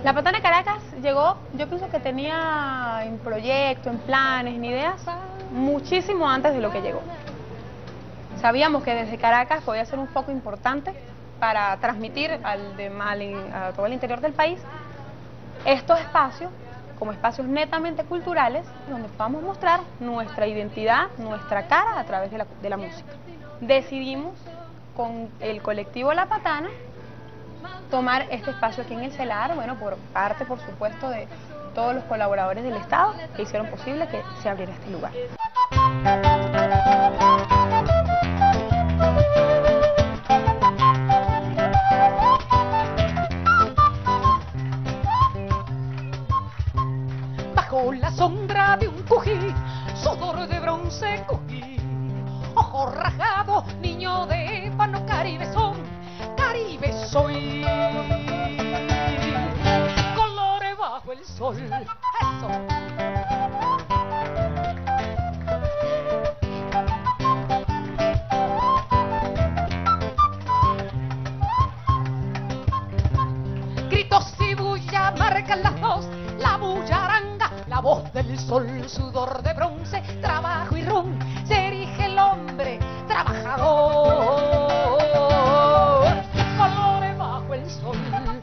La Patana Caracas llegó, yo pienso que tenía en proyecto, en planes, en ideas, muchísimo antes de lo que llegó. Sabíamos que desde Caracas podía ser un foco importante para transmitir a todo el interior del país estos espacios como espacios netamente culturales donde podamos mostrar nuestra identidad, nuestra cara a través de la música. Decidimos con el colectivo La Patana tomar este espacio aquí en el CELAR, bueno, por parte, por supuesto, de todos los colaboradores del Estado que hicieron posible que se abriera este lugar. Bajo la sombra de un cují, sudor de bronce cogí, ojo rajado, niño de ébano, Caribe son, Caribe soy. Colores bajo el sol, eso. Gritos y bulla marcan las dos, la bullaranga, la voz del sol, sudor de bronce, trabajo y ron, se erige el hombre trabajador. Colores bajo el sol.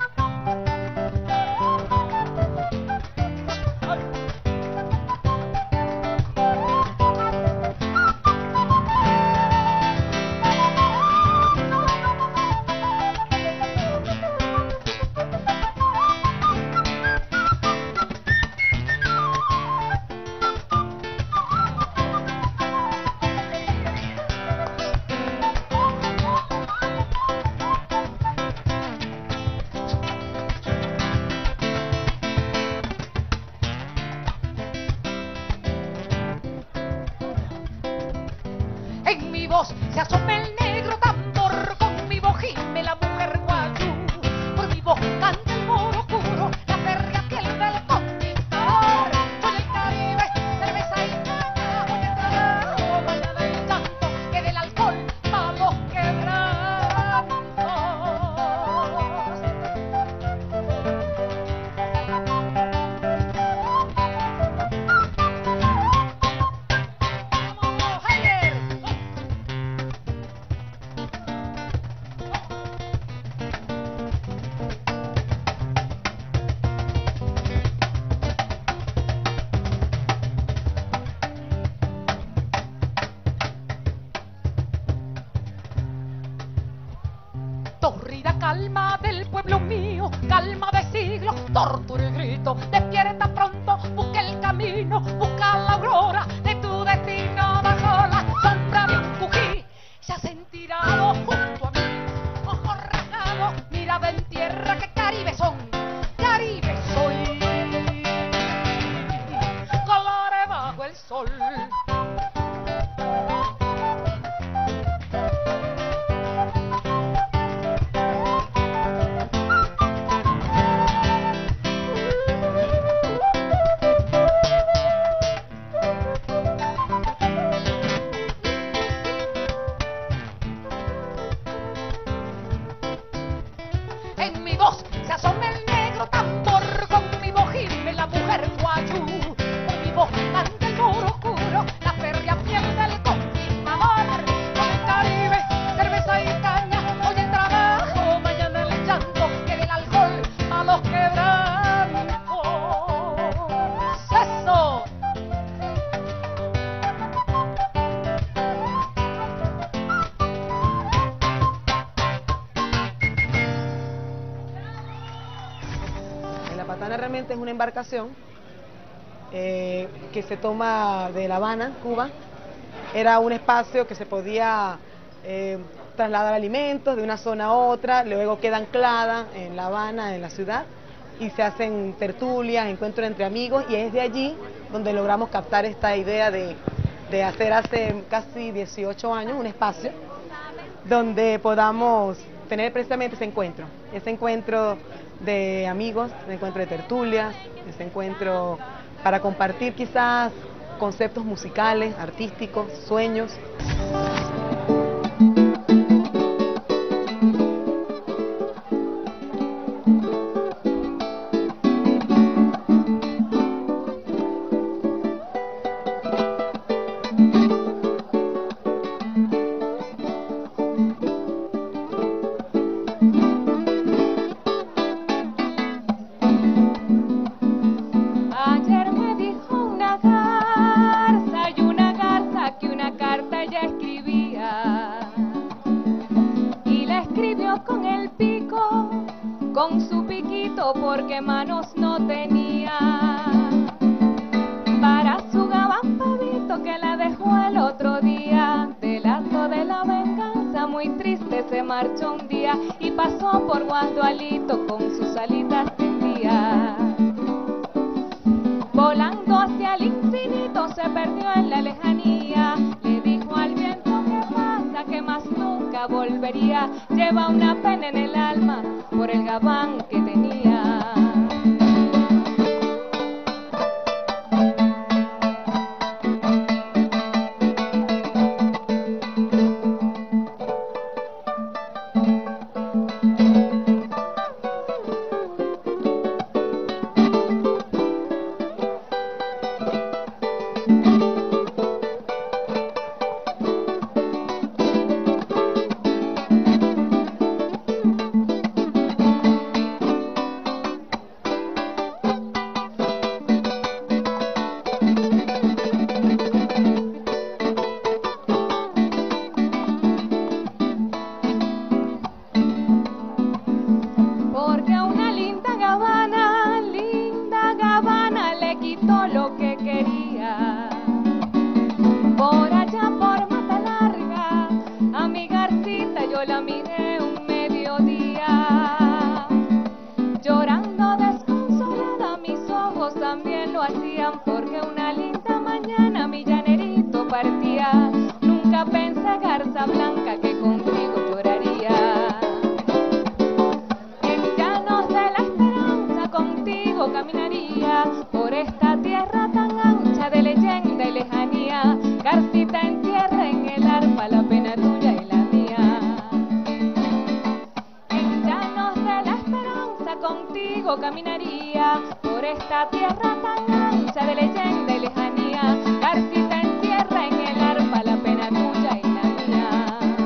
En mi voz se asoma el negro tambor, con mi voz gime la mujer guayú, por mi voz canta el moro oscuro, la férrea piel del conquistador. Soy el Caribe, cerveza y caña, voy a trabajo, mañana el llanto, que del alcohol pa' los quebrantos. Torrida calma del pueblo mío, calma de siglos, tortura y grito, despierta pronto, busca el camino, busca la aurora de tu destino. Bajo la sombra de un cují, se hacen tirados junto a mí, ojos rajados, mirada en tierra, que Caribe son, Caribe soy. Colores bajo el sol. En mi voz se asoma el negro tambor, con mi voz gime la mujer guayú, con mi voz canta el moro oscuro, la férrea piel del conquistador. Con el Caribe, cerveza y caña, hoy el trabajo, mañana el llanto, que del alcohol a los quebrantos. ¡Eso! La Patana realmente es una embarcación que se toma de La Habana, Cuba. Era un espacio que se podía trasladar alimentos de una zona a otra, luego queda anclada en La Habana, en la ciudad, y se hacen tertulias, encuentros entre amigos, y es de allí donde logramos captar esta idea de hacer hace casi 18 años un espacio donde podamos tener precisamente ese encuentro de amigos, ese encuentro de tertulias, ese encuentro para compartir quizás conceptos musicales, artísticos, sueños. con su piquito porque manos no tenía. Para su gabán pavito que la dejó el otro día, del acto de la venganza muy triste se marchó un día y pasó por Guadualito con sus alitas tendía. Volando hacia el infinito se perdió en la lejanía, le dijo al viento que pasa que más nunca volvería, lleva una pena en el alma por el gabán que tenía. Porque a una linda gabana le quitó lo que quería. Por allá por Mata Larga, a mi Garcita yo la miré un mediodía. Llorando desconsolada, mis ojos también lo hacían, porque una linda mañana mi llanerito partía. Nunca pensé, garza blanca, que contigo lloraría. Contigo caminaría por esta tierra tan ancha de leyenda y lejanía. Garcita, entierra en el arpa la pena tuya y la mía. En llanos de la esperanza contigo caminaría por esta tierra tan ancha de leyenda y lejanía. Garcita, entierra en el arpa la pena tuya y la mía.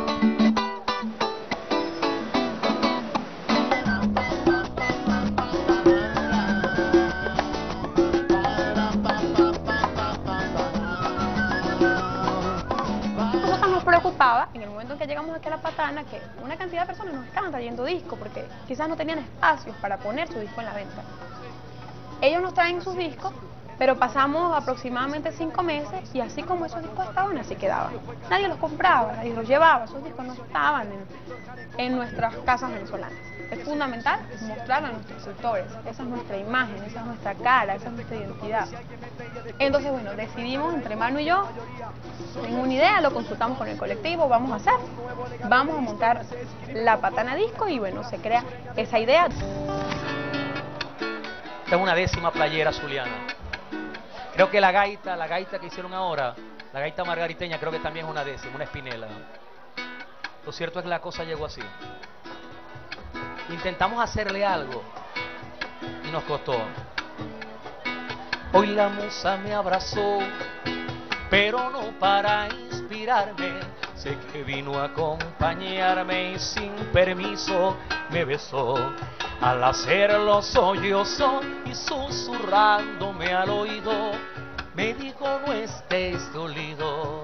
Preocupaba en el momento en que llegamos aquí a La Patana que una cantidad de personas nos estaban trayendo discos porque quizás no tenían espacios para poner su disco en la venta. Ellos nos traen sus discos, pero pasamos aproximadamente 5 meses y así como esos discos estaban, así quedaban. Nadie los compraba, nadie los llevaba, esos discos no estaban en nuestras casas venezolanas. Es fundamental mostrar a nuestros sectores, esa es nuestra imagen, esa es nuestra cara, esa es nuestra identidad. Entonces, bueno, decidimos entre Manu y yo, en una idea, lo consultamos con el colectivo, vamos a montar La Patana Disco y bueno, se crea esa idea. Esta es una 10ª playera zuliana. Creo que la gaita que hicieron ahora, la gaita margariteña, creo que también es una 10ª, una espinela. Lo cierto es que la cosa llegó así. Intentamos hacerle algo y nos costó. Hoy la musa me abrazó, pero no para inspirarme. Sé que vino a acompañarme y sin permiso me besó. Al hacerlo sollozo y susurrándome al oído, me dijo: no estés dolido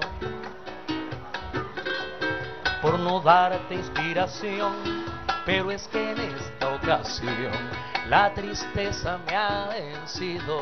por no darte inspiración, pero es que en esta ocasión la tristeza me ha vencido.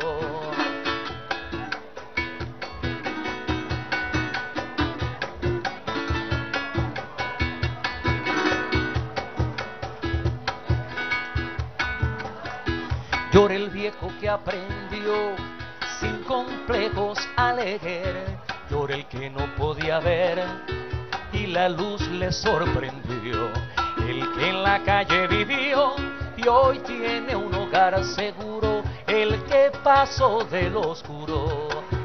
Llora el viejo que aprendió sin complejos a leer, llora el que no podía ver y la luz le sorprendió, el que en la calle vivió y hoy tiene un hogar seguro, el que pasó del oscuro.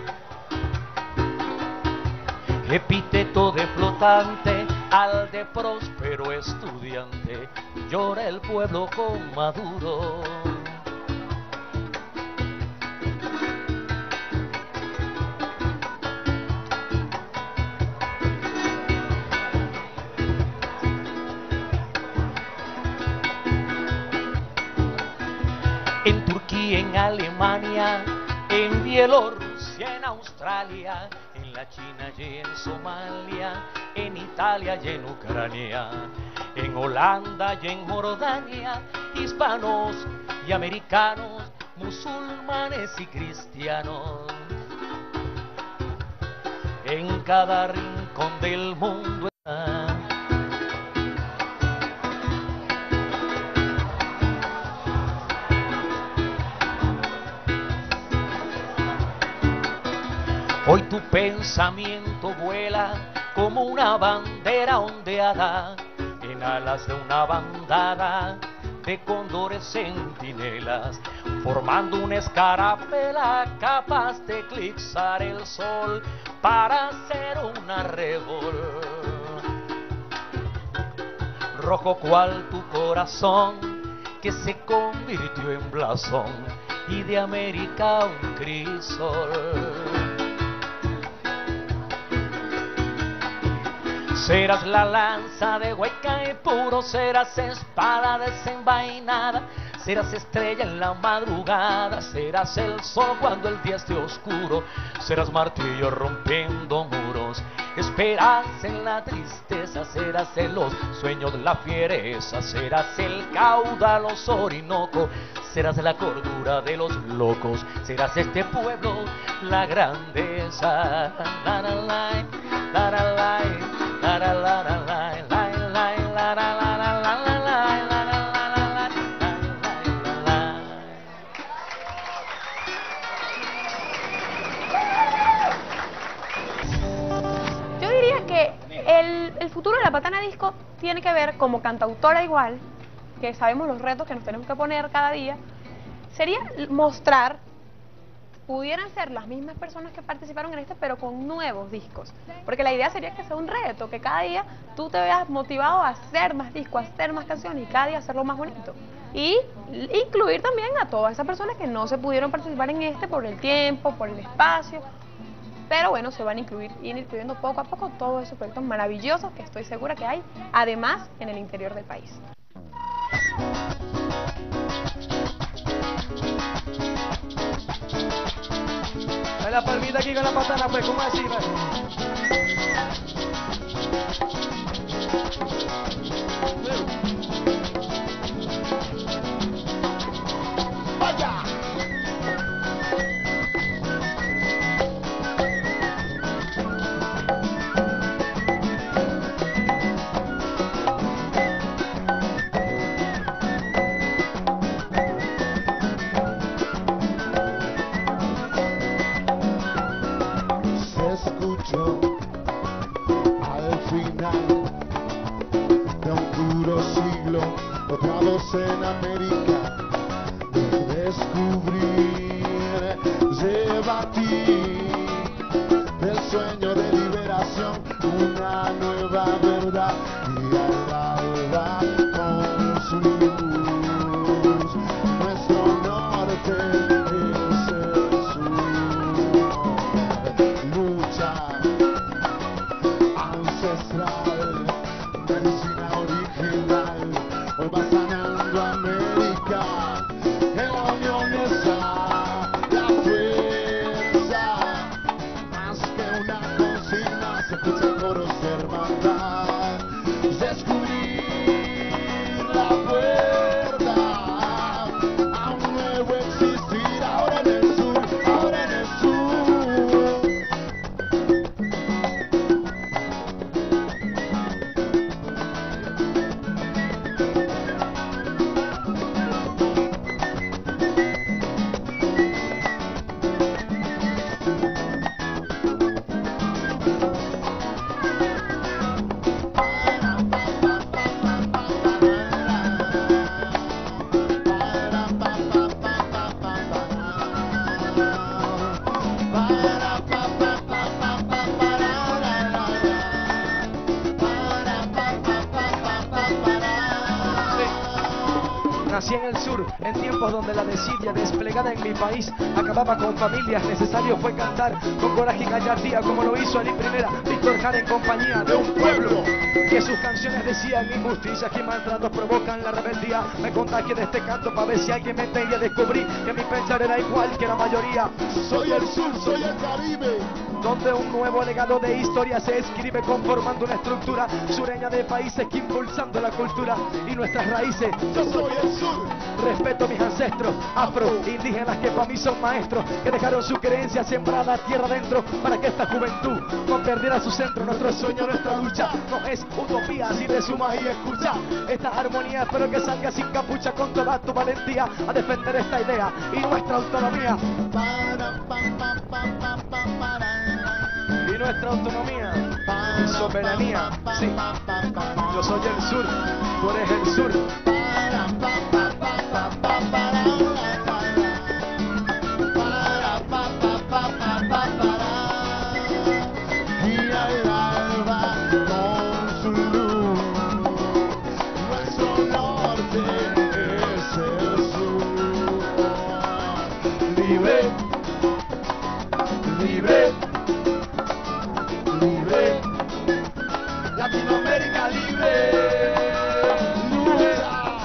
Epíteto de flotante al de próspero estudiante, llora el pueblo con Maduro. En Turquía, en Alemania, en Bielorrusia, en Australia, en la China y en Somalia, en Italia y en Ucrania, en en Holanda y en Jordania, hispanos y americanos, musulmanes y cristianos. En cada rincón del mundo está. Hoy tu pensamiento vuela como una bandera ondeada en alas de una bandada de cóndores centinelas, formando una escarapela capaz de eclipsar el sol para hacer un arrebol. Rojo cual tu corazón que se convirtió en blasón y de América un crisol. Serás la lanza de Guaycaipuro, serás espada desenvainada, serás estrella en la madrugada, serás el sol cuando el día esté oscuro, serás martillo rompiendo muros, esperanza en la tristeza, serás en los sueños de la fiereza, serás el caudaloso Orinoco, serás la cordura de los locos, serás este pueblo la grandeza. La, la, la, la, la, la. Yo diría que el futuro de la Patana Disco tiene que ver, como cantautora igual, que sabemos los retos que nos tenemos que poner cada día, sería mostrar, pudieran ser las mismas personas que participaron en este, pero con nuevos discos. Porque la idea sería que sea un reto, que cada día tú te veas motivado a hacer más discos, a hacer más canciones y cada día hacerlo más bonito. Y incluir también a todas esas personas que no se pudieron participar en este por el tiempo, por el espacio. Pero bueno, se van a ir incluyendo poco a poco todos esos proyectos maravillosos que estoy segura que hay, además en el interior del país. La palmita aquí con la patana, pues, ¿cómo así? Pues? ¡Vaya! Al final de un duro siglo, otra voz en América, de descubrir, debatir del sueño de liberación, una nueva verdad y al alba con su luz, nuestro norte es el sur, lucha ancestral, medicina original, hoy va sanando América, en la unión está la fuerza, más que una consigna, se escuchan coros de hermandad, Nací en el sur, en tiempos donde la desidia desplegada en mi país acababa con familias. Necesario fue cantar con coraje y gallardía, como lo hizo Ali Primera, Víctor Jara, en compañía de un pueblo que sus canciones decían: injusticias y maltratos provocan la rebeldía. Me contagié de este canto para ver si alguien me entendía. Descubrí que mi pensar era igual que la mayoría. Soy el sur, soy el Caribe, donde un nuevo legado de historia se escribe conformando una estructura sureña de países que impulsando la cultura y nuestras raíces. yo soy el sur. Respeto a mis ancestros afro, indígenas que para mí son maestros, que dejaron su creencia sembrada tierra adentro para que esta juventud no perdiera su centro. Nuestro sueño, nuestra lucha no es utopía, si te sumas y escucha esta armonía. Espero que salga sin capucha con toda tu valentía a defender esta idea y nuestra autonomía. Y nuestra autonomía y soberanía. Sí, yo soy el sur, tú eres el sur. Y al alba con su luz, nuestro norte es el sur. Libre, libre, libre, Latinoamérica libre, lucha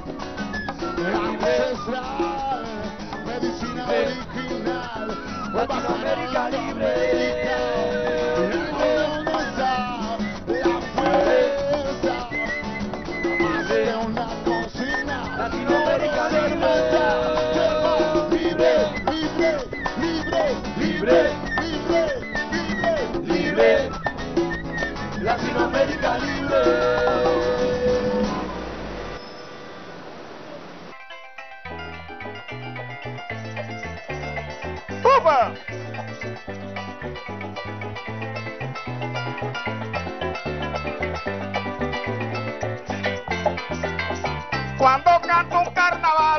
ancestral, medicina original, Latinoamérica libre. ¿Dónde está la fuerza? Más de una cocina, Latinoamérica libre. Libre, libre, libre, libre, libre, libre, libre, Latinoamérica libre. ¡Upa! Cuando canto un carnaval,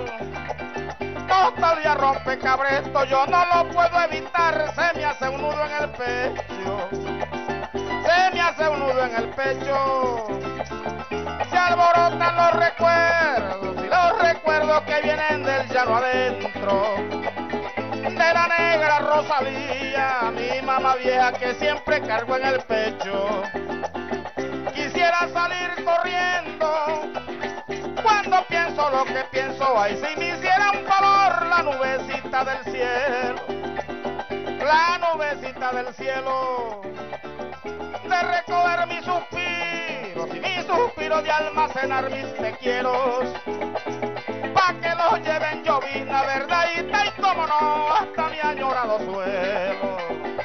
todavía rompe cabresto, yo no lo puedo evitar, se me hace un nudo en el pecho, se me hace un nudo en el pecho, se alborotan los recuerdos, y los recuerdos que vienen del llano adentro, de la negra Rosalía, mi mamá vieja que siempre cargo en el pecho. Quisiera salir corriendo cuando pienso lo que pienso, ay, si me hiciera un favor la nubecita del cielo, la nubecita del cielo, de recoger mis suspiros y mis suspiros de almacenar mis te quieros, pa' que los lleven llovizna verdadita y como no, hasta mi añorado suelo.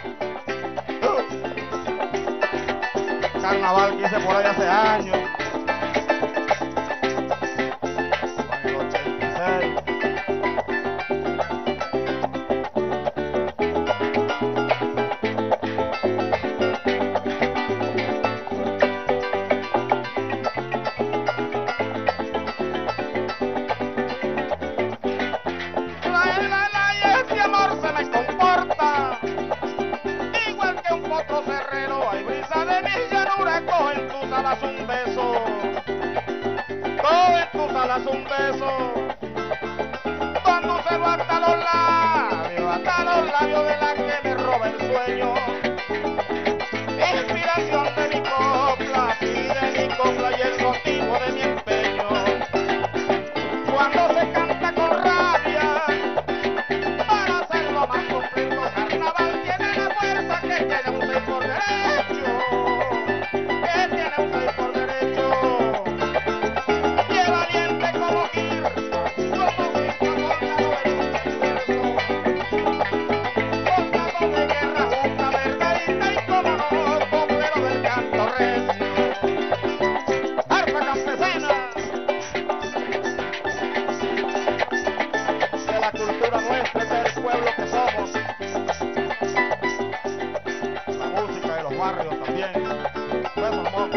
Carnaval que hice por ahí hace años. En el 86. Y este amor se me comporta igual que un potro cerrero. Hay brisa de mis llanuras, coge en tus alas un beso, coge en tus alas un beso, condúcelo hasta los labios de la que me roba el sueño. Inspiración de mi copla, y de mi copla y el motivo de mi empeño. Cuando se canta con rabia, para hacerlo más completo, carnaval tiene la fuerza que tiene un 6 por derecho, que tiene un 6 por derecho. Y es valiente como Gil, como Cristo con la novela y verso, con la doble guerra justa, verdadita y como no, poblero del canto recio. Arpa campesina de la cultura nuestra, del pueblo que somos, la música de los barrios también, pues somos.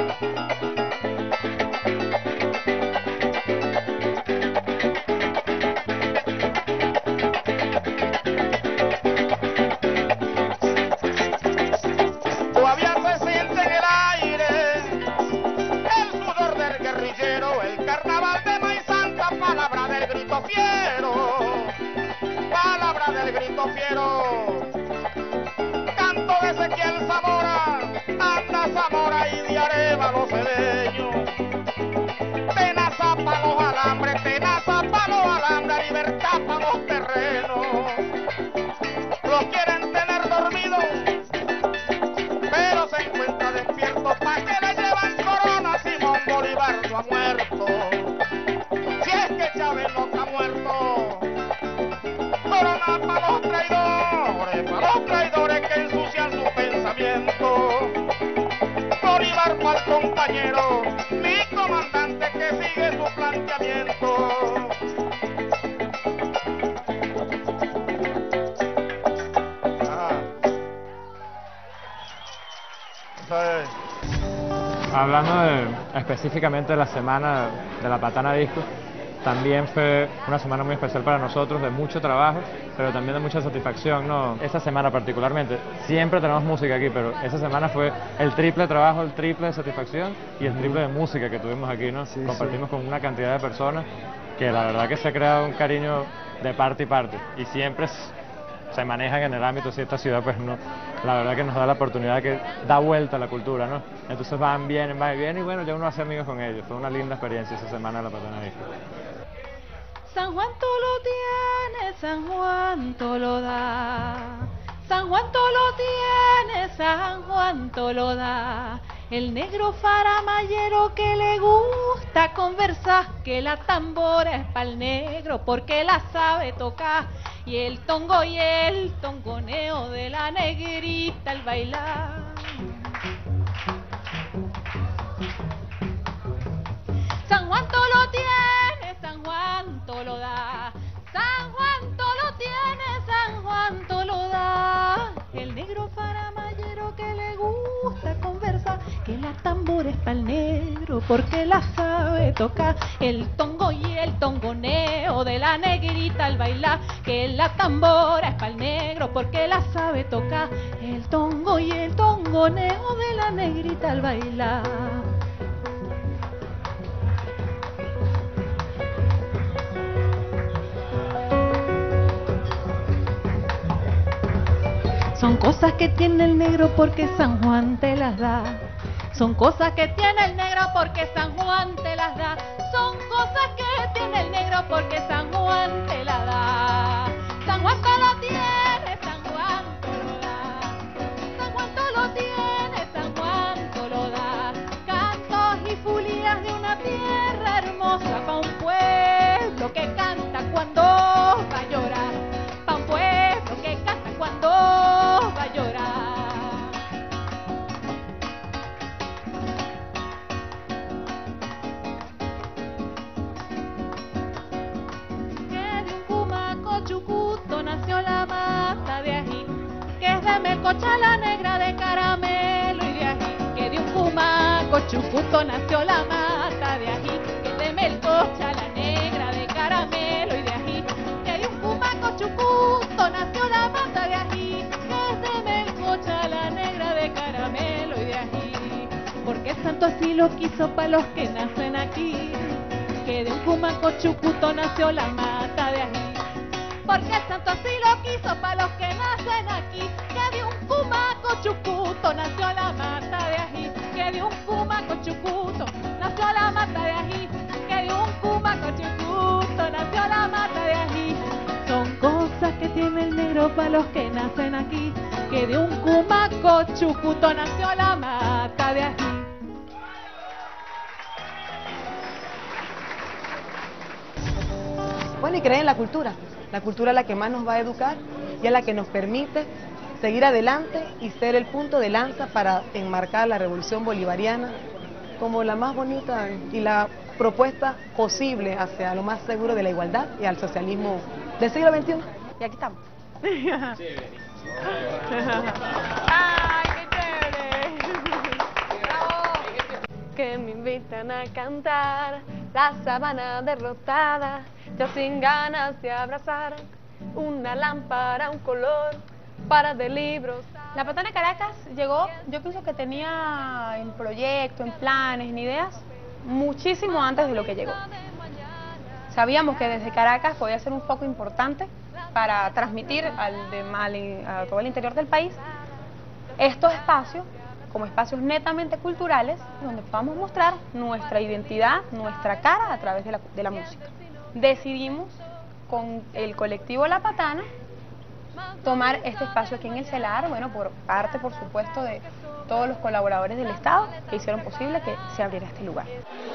Todavía se siente en el aire el sudor del guerrillero, el carnaval de Maíz Santa Paz. está muerto, si es que Chávez no está muerto. Corona para los traidores que ensucian su pensamiento. Bolívar para el compañero, mi comandante que sigue su planteamiento. Hablando específicamente de la semana de la Patana Disco, también fue una semana muy especial para nosotros, de mucho trabajo, pero también de mucha satisfacción, ¿no? Esta semana particularmente, siempre tenemos música aquí, pero esta semana fue el triple trabajo, el triple de satisfacción y el triple de música que tuvimos aquí, ¿no? Sí, compartimos con una cantidad de personas que la verdad que se ha creado un cariño de parte y parte, y siempre se manejan en el ámbito de esta ciudad, pues no, la verdad que nos da la oportunidad de que da vuelta a la cultura, ¿no? Entonces van bien y bueno, ya uno hace amigos con ellos. Fue una linda experiencia esa semana de la Patana Disco. San Juan todo lo tiene, San Juan todo lo da. San Juan todo lo tiene, San Juan todo lo da. El negro faramayero que le gusta conversar, que la tambora es pa'l negro porque la sabe tocar. Y el tongo y el tongoneo de la negrita al bailar. San Juan todo lo tiene, San Juan todo lo da. San Juan todo lo tiene, San Juan todo lo da. El negro faramayero que le gusta conversar, que la tambora es pa'l negro porque la sabe tocar. El tongo y el tongoneo de la negrita al bailar, que la tambora es pa'l negro porque la sabe tocar. El tongo y el tongoneo de la negrita al bailar. Son cosas que tiene el negro porque San Juan te las da. Son cosas que tiene el negro porque San Juan te las da. Son cosas que tiene el negro porque San Juan te las da. San Juan todo lo tiene, San Juan todo lo da. San Juan todo lo tiene, San Juan todo lo da. Cantos y fulías de una tierra hermosa pa' un pueblo que canta cuando va a llorar. Pa' un pueblo que canta cuando va a llorar. Que de un cumaco chucuto nació la mata de ají, que es de melcocha la negra de caramelo y de ají. Que de un cumaco chucuto nació la mata de ají, que es de melcocha la negra de caramelo y de ají. Que de un cumaco chucuto nació la mata de ají, que es de melcocha la negra de caramelo y de ají. Porque santo así lo quiso pa' los que nacen aquí, que de un cumaco chucuto nació la mata de ají. Porque santo así lo quiso pa' los que nacen aquí, que de un cumaco chucuto nació la mata de ají. Que de un cumaco chucuto nació la mata de ají, que de un cumaco chucuto nació la mata de ají. Son cosas que tiene el negro pa' los que nacen aquí, que de un cumaco chucuto nació la mata de ají. Bueno, y creer en la cultura. La cultura es la que más nos va a educar y es la que nos permite seguir adelante y ser el punto de lanza para enmarcar la revolución bolivariana como la más bonita y la propuesta posible hacia lo más seguro de la igualdad y al socialismo del siglo XXI. Y aquí estamos. ¡Ay, qué chévere! ¡Bravo! Que me invitan a cantar la sabana derrotada, yo sin ganas de abrazar una lámpara, un color para de libros. La Patana Caracas llegó, yo pienso que tenía en proyecto, en planes, en ideas, muchísimo antes de lo que llegó. Sabíamos que desde Caracas podía ser un foco importante para transmitir a todo el interior del país estos espacios como espacios netamente culturales donde podamos mostrar nuestra identidad, nuestra cara a través de la música. Decidimos con el colectivo La Patana tomar este espacio aquí en el CELAR, bueno, por parte, por supuesto, de todos los colaboradores del Estado que hicieron posible que se abriera este lugar.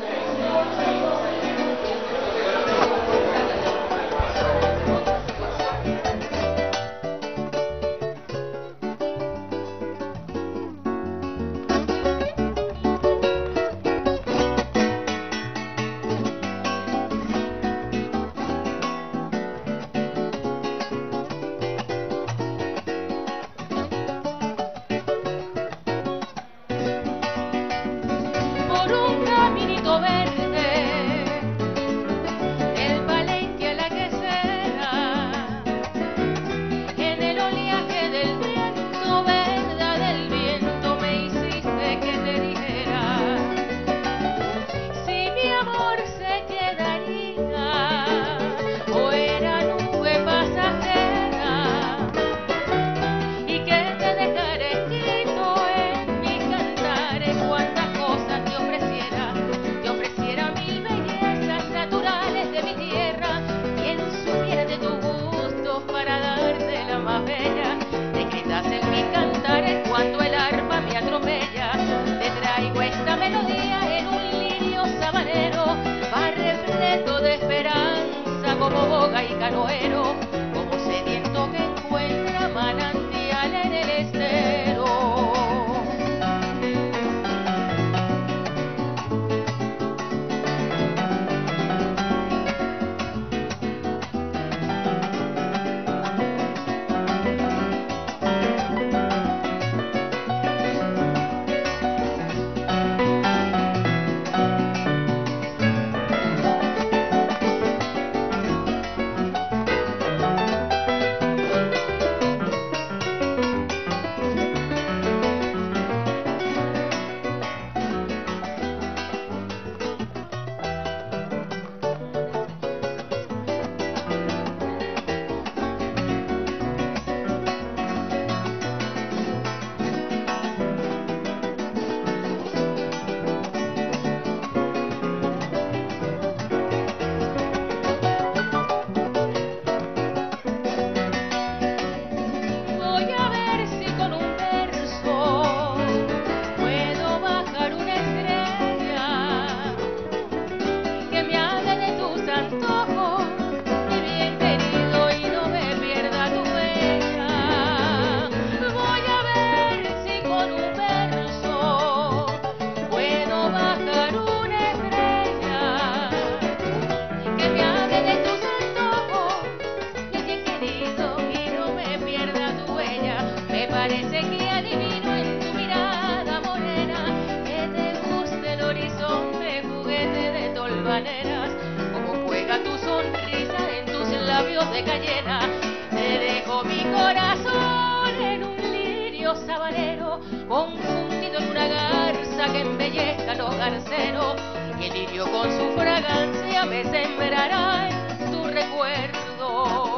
De cayena, te dejo mi corazón en un lirio sabanero, confundido en una garza que embellezca los garceros, y el lirio con su fragancia me sembrará en tu recuerdo.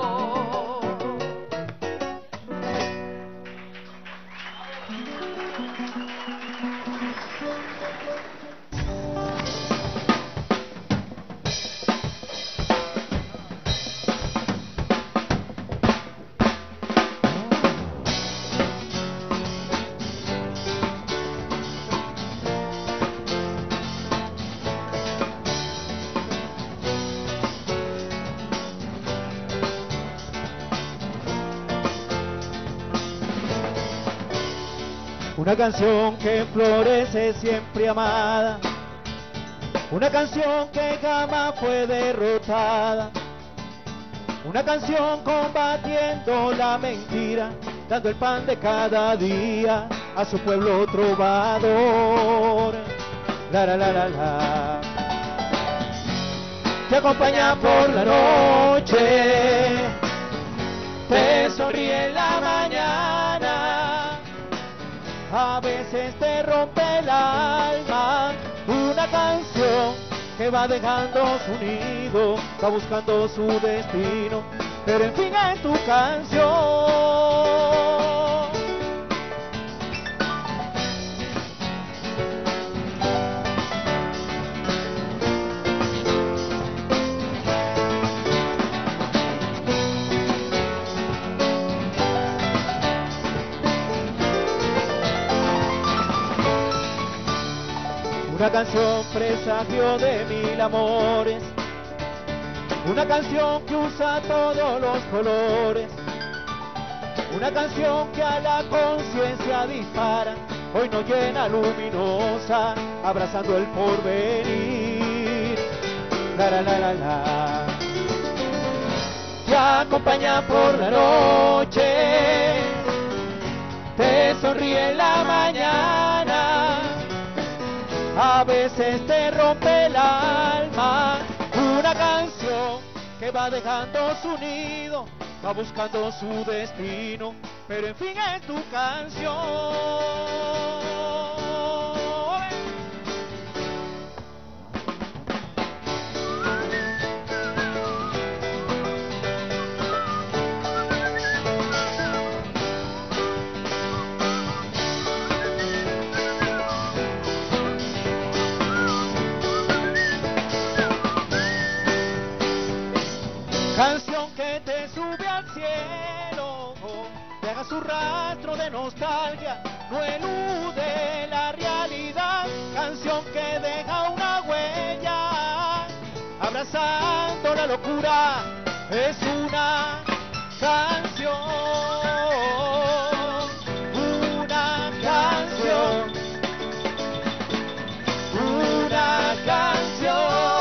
Una canción que florece siempre amada, una canción que jamás fue derrotada, una canción combatiendo la mentira, dando el pan de cada día a su pueblo trovador. La la la la la. Te acompaña por la noche, te sonríe en la mañana, a veces te rompe el alma, una canción que va dejando su nido, va buscando su destino, pero en fin en tu canción. Una canción presagio de 1000 amores, una canción que usa todos los colores, una canción que a la conciencia dispara, hoy nos llena luminosa, abrazando el porvenir. La la la la la. Te acompaña por la noche, te sonríe en la mañana, a veces te rompe el alma. Una canción que va dejando su nido, va buscando su destino, pero en fin es tu canción. Canción que te sube al cielo, deja su rastro de nostalgia, no elude la realidad. Canción que deja una huella, abrazando la locura, es una canción, una canción, una canción.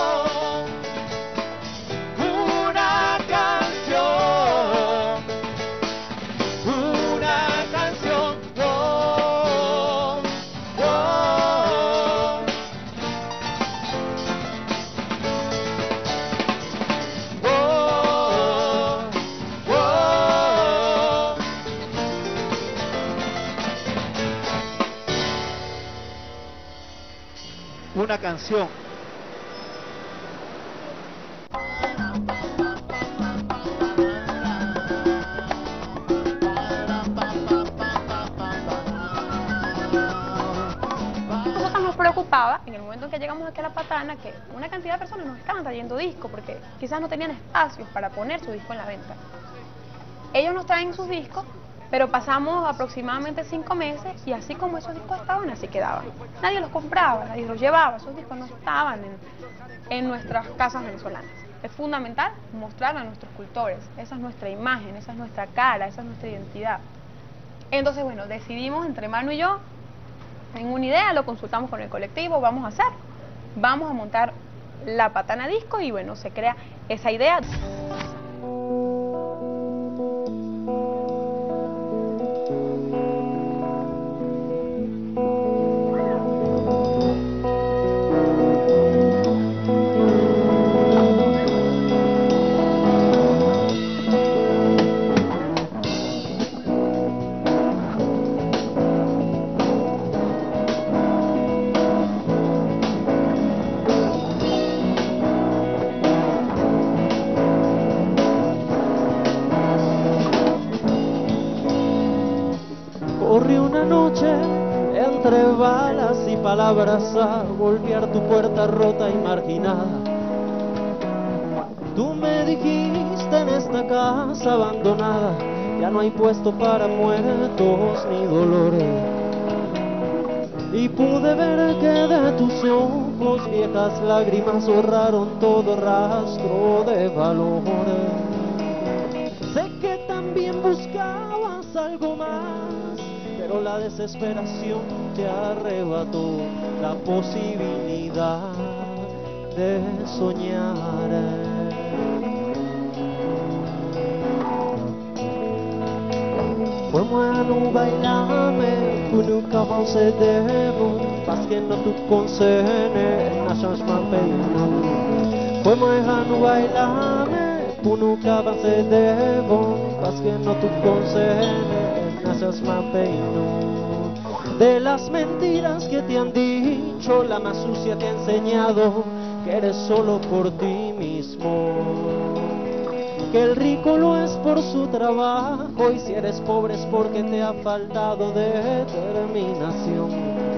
Una canción. Nosotros nos preocupaba en el momento en que llegamos aquí a La Patana que una cantidad de personas nos estaban trayendo discos porque quizás no tenían espacios para poner su disco en la venta. Ellos nos traen sus discos, pero pasamos aproximadamente 5 meses y así como esos discos estaban, así quedaban. Nadie los compraba, nadie los llevaba, esos discos no estaban en nuestras casas venezolanas. Es fundamental mostrar a nuestros cultores, esa es nuestra imagen, esa es nuestra cara, esa es nuestra identidad. Entonces, bueno, decidimos entre Manu y yo, en una idea, lo consultamos con el colectivo, vamos a hacer, vamos a montar La Patana Disco y bueno, se crea esa idea. Corrí una noche entre balas y palabras a golpear tu puerta rota y marginada. Tú me dijiste en esta casa abandonada ya no hay puesto para muertos ni dolores. Y pude ver que de tus ojos viejas lágrimas borraron todo rastro de valor. Sé que también buscabas algo más, pero la desesperación te arrebató la posibilidad de soñar. Fais-moi à nous bailar, pour nous commencer debout, parce que notre concerne n'a change ma peine. Fais-moi à nous bailar, pour nous commencer debout, parce que notre concerne n'a change ma peine. De las mentiras que te han dicho, la más sucia te ha enseñado que eres solo por ti mismo. Que el rico lo es por su trabajo y si eres pobre es porque te ha faltado determinación.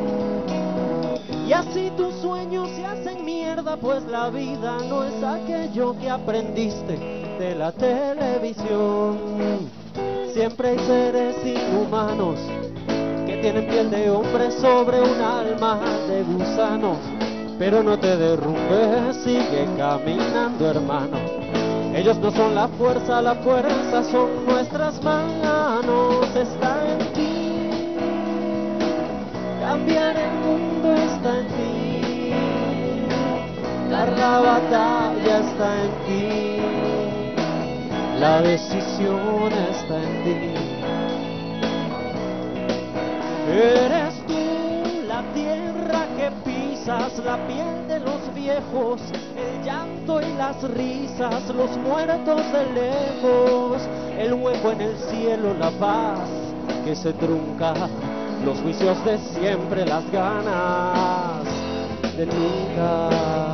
Y así tus sueños se hacen mierda, pues la vida no es aquello que aprendiste de la televisión. Siempre hay seres inhumanos que tienen piel de hombre sobre un alma de gusanos. pero no te derrumbes, sigue caminando, hermano. Ellos no son la fuerza son nuestras manos. Está en ti, cambiar el mundo está en ti, dar la batalla está en ti, la decisión está en ti. Eres tú la tierra que pisas, la piel de los viejos, el llanto y las risas, los muertos de lejos, el hueco en el cielo, la paz que se trunca, los juicios de siempre, las ganas de nunca.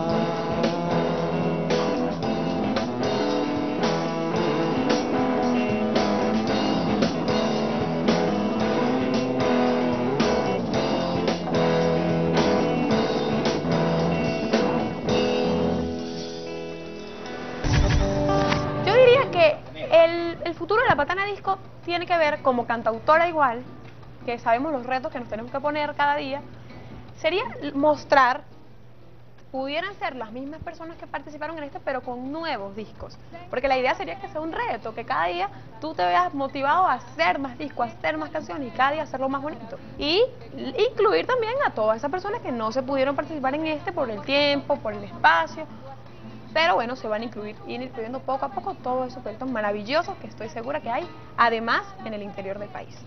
El futuro de la Patana Disco tiene que ver, como cantautora igual, que sabemos los retos que nos tenemos que poner cada día, sería mostrar, pudieran ser las mismas personas que participaron en este, pero con nuevos discos. Porque la idea sería que sea un reto, que cada día tú te veas motivado a hacer más discos, a hacer más canciones y cada día hacerlo más bonito. Y incluir también a todas esas personas que no se pudieron participar en este por el tiempo, por el espacio. Pero bueno, se van a ir incluyendo poco a poco todos esos proyectos maravillosos que estoy segura que hay, además en el interior del país.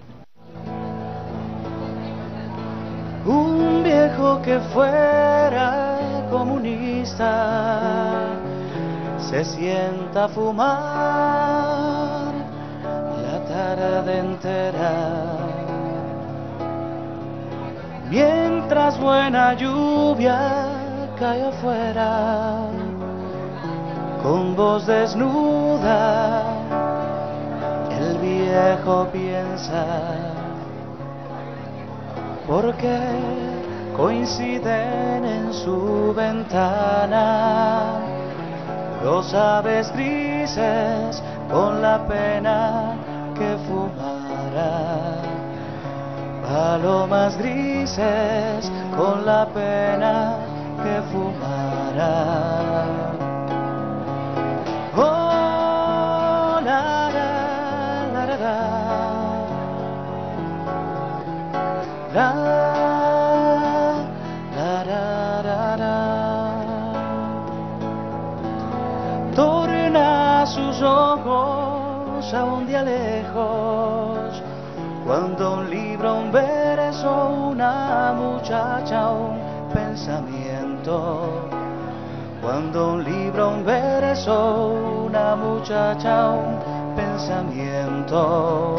Un viejo que fuera comunista se sienta a fumar la tarde entera, mientras buena lluvia cae afuera. Con voz desnuda, el viejo piensa, porque coinciden en su ventana los aves grises con la pena que fumara, palomas grises con la pena que fumara. Oh, la, la, la, la, la, la, la, la, la. Torna sus ojos a un día lejos, cuando un libro, un verso, una muchacha, un pensamiento. Cuando un libro, un verso, una muchacha, un pensamiento.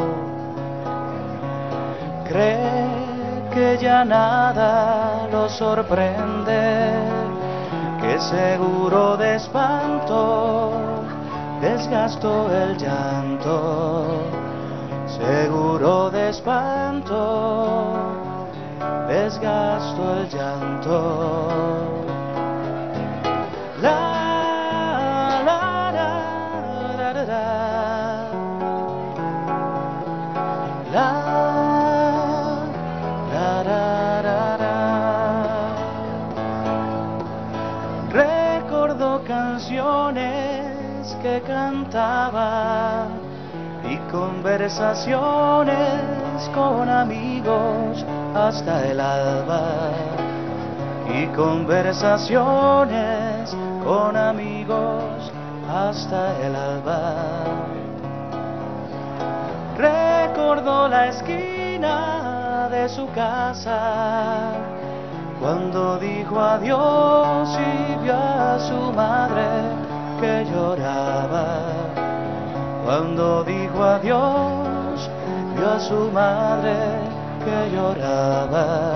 Cree que ya nada lo sorprende, que seguro de espanto desgastó el llanto. Seguro de espanto desgastó el llanto. La, la, la, la, la, la, la, la, la. Recordó canciones que cantaba y conversaciones con amigos hasta el alba. Y conversaciones con amigos hasta el alba. Recordó la esquina de su casa cuando dijo adiós y vio a su madre que lloraba. Cuando dijo adiós, vio a su madre que lloraba.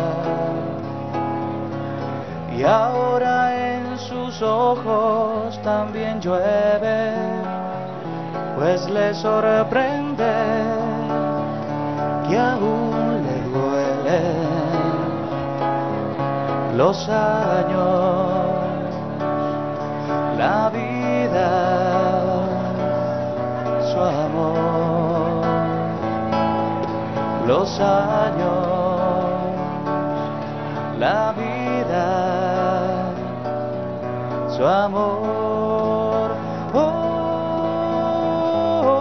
Y ahora en sus ojos también llueve, pues le sorprende que aún le duelen los años, la vida, su amor, los años, la vida, nuestro amor. Oh, oh,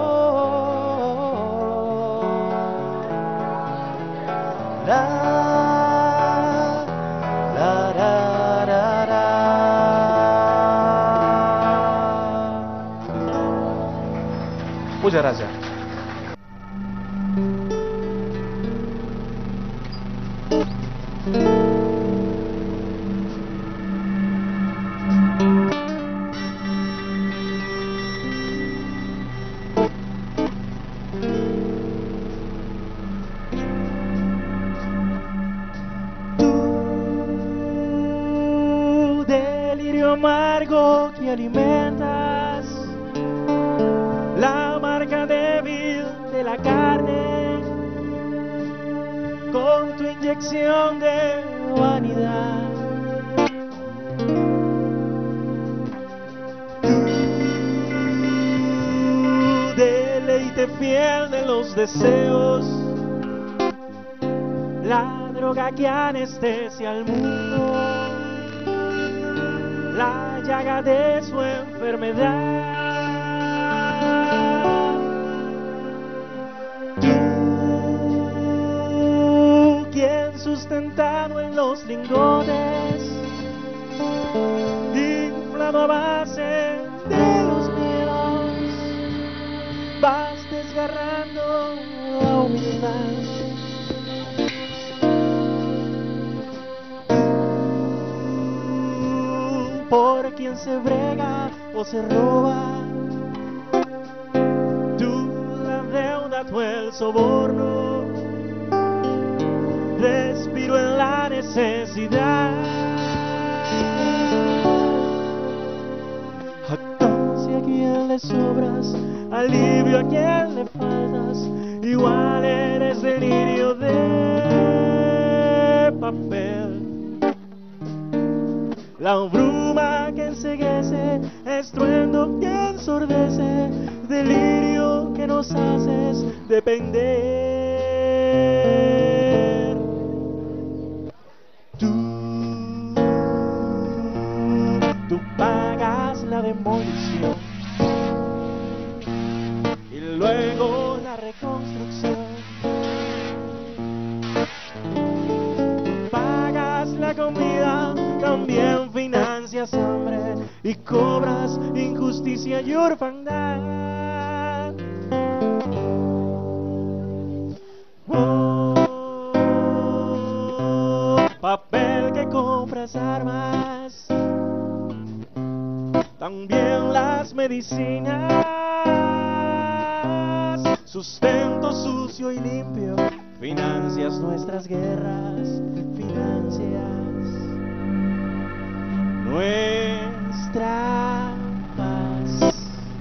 oh, oh. La, la, ra, ra, ra. Muchas gracias. Tu delirio amargo que alimentas, la marca débil de la carne, con tu inyección de vanidad. Tu deleite fiel de los deseos, la droga que anestesia al mundo, la llaga de su enfermedad. Tú, quien sustentado en los lingotes, inflado a base de los miedos, vas desgarrando la humildad. Por quien se brega o se roba, tú la deuda, tú el soborno, respiro en la necesidad. Jactancia a quien le sobras, alivio a quien le faltas, igual eres delirio de papel. La bruma que enceguece, estruendo que ensordece, delirio que nos haces depender. Tú pagas la demolición y luego la reconstrucción. Tú pagas la comida, también financias hambre y cobras injusticia y orfandad. Oh, papel que compras armas, también las medicinas, sustento sucio y limpio, financias nuestras guerras, financias nuestra paz.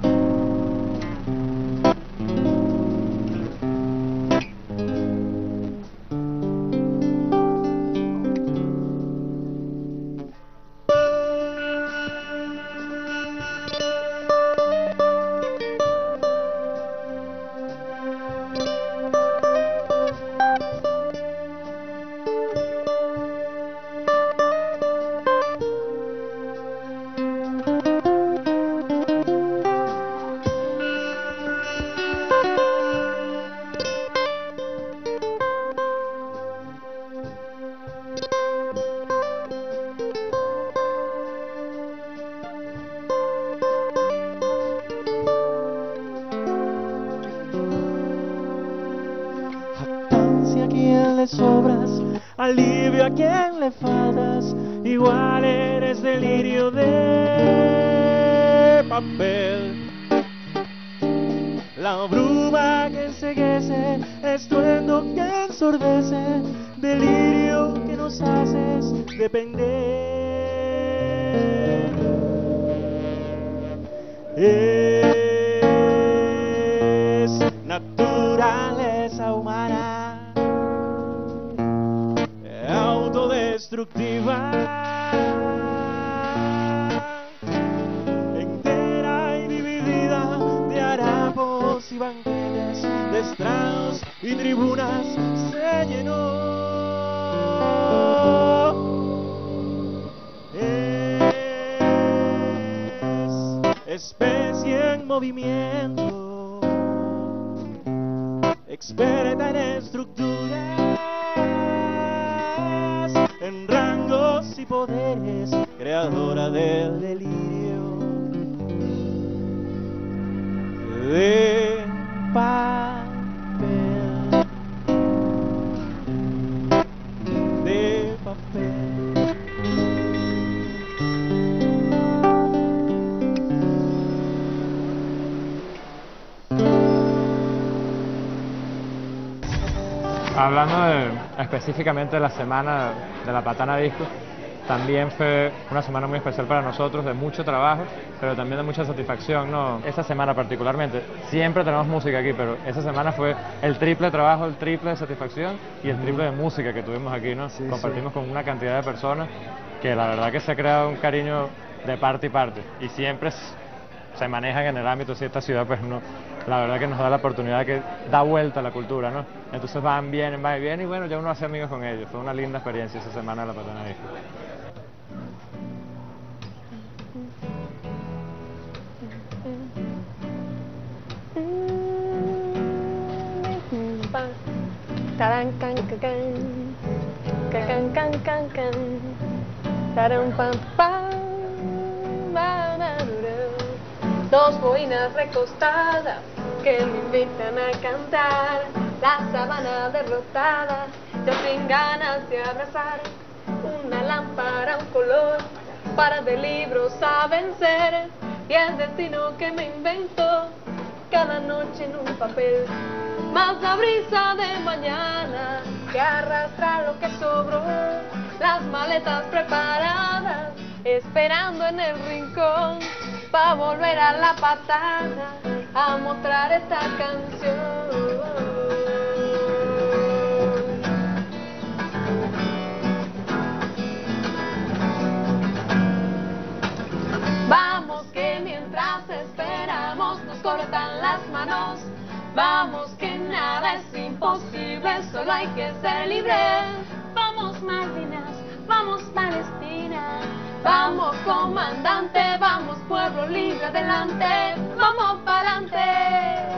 Sobras, alivio a quien le faltas, igual eres delirio de papel. La bruma que enceguece, estruendo que ensordece, delirio que nos haces depender. Es naturaleza humana, autodestructiva, entera y dividida de harapos y banquetes, de estrados y tribunas se llenó. especie en movimiento, experta en estructuras, en rangos y poderes, creadora del delirio de papel, de papel. Hablando específicamente de la semana de la Patana Disco, también fue una semana muy especial para nosotros, de mucho trabajo, pero también de mucha satisfacción, ¿no? Esta semana particularmente, siempre tenemos música aquí, pero esa semana fue el triple de trabajo, el triple de satisfacción y el triple de música que tuvimos aquí, ¿no? Sí, compartimos con una cantidad de personas que la verdad que se ha creado un cariño de parte y parte, y siempre se manejan en el ámbito de esta ciudad, pues no, la verdad que nos da la oportunidad que da vuelta a la cultura, ¿no? Entonces van bien y bueno, ya uno hace amigos con ellos. Fue una linda experiencia esa semana de la Patana Disco. Taran can can can can can can taran pam pam. Dos boinas recostadas que me invitan a cantar, la sabana derrotada, yo sin ganas de abrazar, una lámpara, un color, para de libros a vencer, y el destino que me inventó, cada noche en un papel, más la brisa de mañana, que arrastra lo que sobró, las maletas preparadas, esperando en el rincón, pa' volver a la Patana a mostrar esta canción. Vamos que mientras esperamos nos cortan las manos. Vamos que nada es imposible, solo hay que ser libres. Vamos Malvinas, vamos Palestina. Vamos comandante, vamos pueblo libre adelante, vamos para adelante.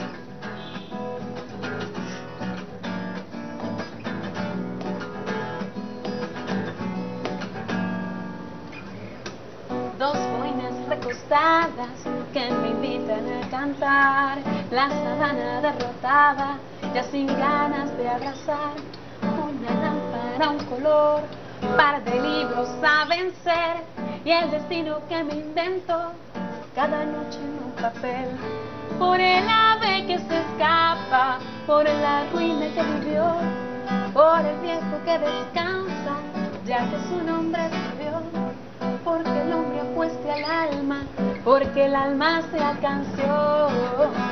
Dos boinas recostadas que me invitan a cantar, la sabana derrotada, ya sin ganas de abrazar, una lámpara, un color, par de libros a vencer, y el destino que me invento, cada noche en un papel, por el ave que se escapa, por la ruina que vivió, por el viejo que descansa, ya que su nombre escribió, porque el hombre apueste al alma, porque el alma sea canción.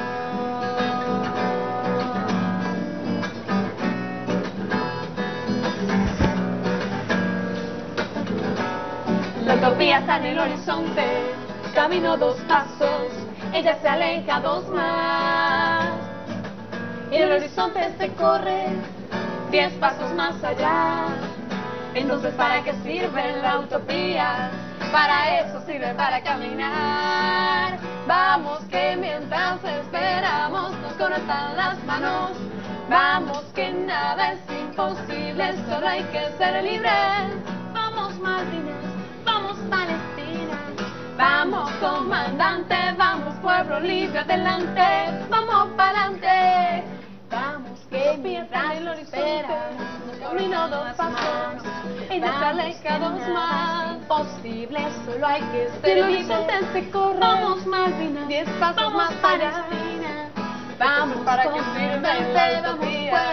La utopía está en el horizonte, camino dos pasos, ella se aleja dos más. Y el horizonte se corre 10 pasos más allá. Entonces, ¿para qué sirve la utopía? Para eso sirve, para caminar. Vamos que mientras esperamos nos conectan las manos. Vamos que nada es imposible, solo hay que ser libres. Vamos Malvinas, vamos Palestina, vamos comandante, vamos pueblo libre adelante, vamos para adelante. Vamos que mientras el horizonte nos camino dos pasos, ella se aleja dos más. Posible, solo hay que ser. El horizonte se corre, vamos Malvinas, 10 pasos más Palestina. Vamos para que sirva la utopía.